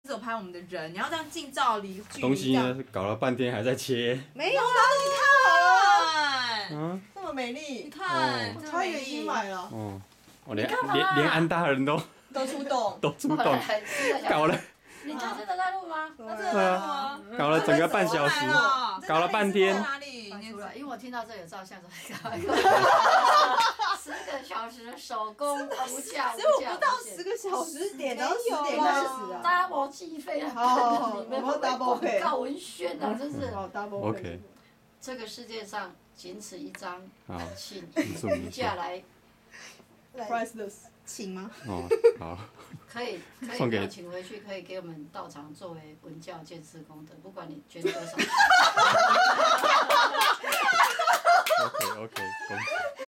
只有拍我们的人，你要这样近照离距离。 东西呢？搞了半天还在切。 没有啦， 嗯。 这么美丽。 你看， 我差点已经买了。 哦，我连安大人都出动。 都出动，搞了。 你家真的在录吗？ 那真的在录啊， 搞了整个半小时，搞了半天。 哪里？ 出来，因为我听到这有照相，所以赶快。10个小时的手工无价， 只有不到10个小时，点到10点开始啊。 double 计费啊！ 好， 你们我 double 配。 告文轩啊，真是。 好 double。 OK。 这个世界上仅此一张，请无价来。 priceless。请吗？ 哦，好。 可以请回去，可以给我们到场作为文教建设功德，不管你捐多少。 OK，恭喜。